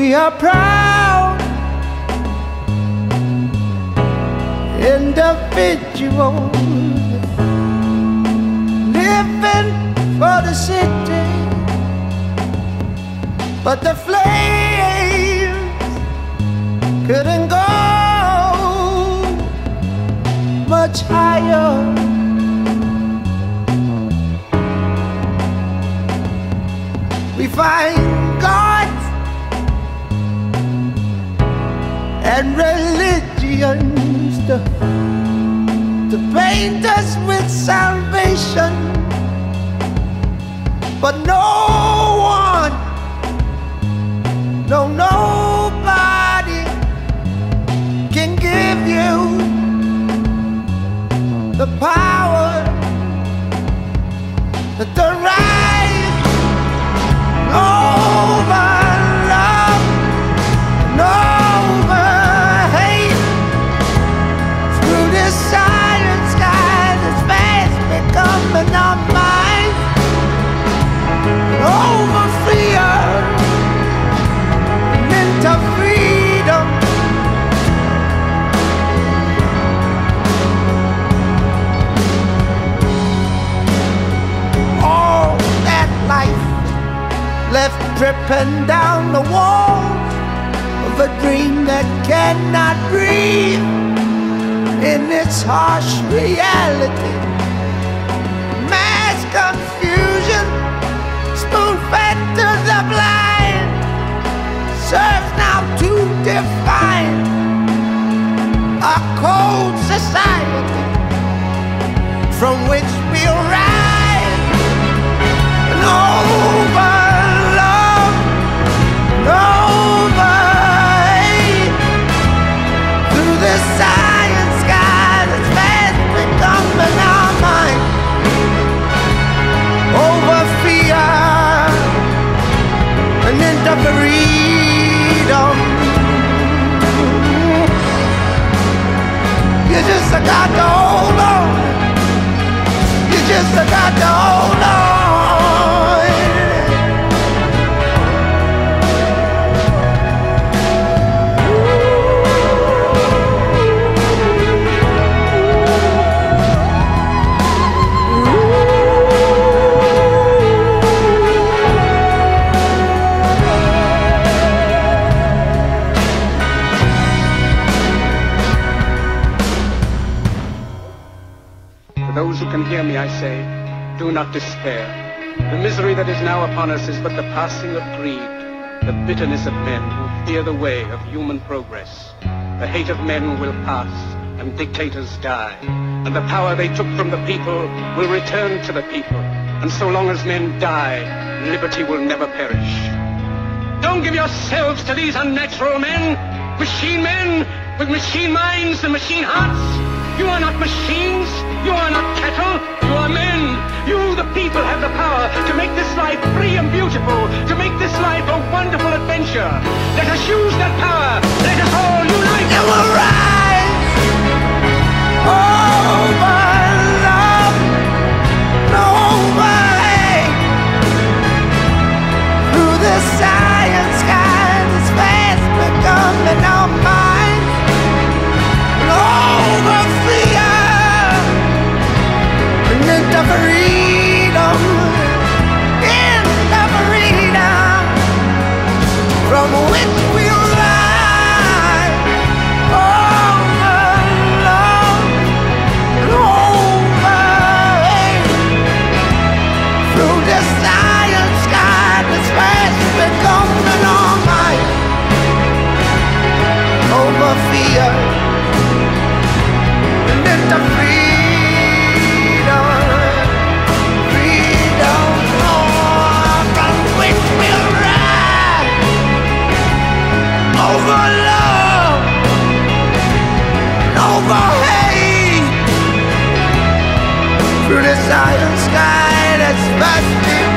We are proud individuals living for the city, but the flames couldn't go much higher. We find gods and religions to paint us with salvation, but no one, no, nobody can give you the power, the right over love, over hate. Through this silent sky that's fast becoming our minds, over fear and into freedom. All that life left dripping down the walls of a dream that cannot breathe in its harsh reality. Mass confusion, spoon-fed to the blind, serves now to define a cold society from which we'll rise and over love, over hate. Through this silent sky that's fast becoming our mind, over fear and into freedom. You just got to hold on. You just got to hold on. Those who can hear me, I say, do not despair. The misery that is now upon us is but the passing of greed, the bitterness of men who fear the way of human progress. The hate of men will pass, and dictators die, and the power they took from the people will return to the people. And so long as men die, liberty will never perish. Don't give yourselves to these unnatural men with machine minds and machine hearts. You are not machines. You are not cattle. You are men. You, the people, have the power to make this life free and beautiful, to make this life a wonderful adventure. Let us use that power. Let us all unite. And we'll rise over love, over hate. Through the silent sky that's fast becoming our minds, over fear and into freedom, from which we'll rise over love, over hate. Through the silent sky that's fast becoming our night, over fear and into freedom, from which we'll rise over love, over hate. Through the silent sky that's vast.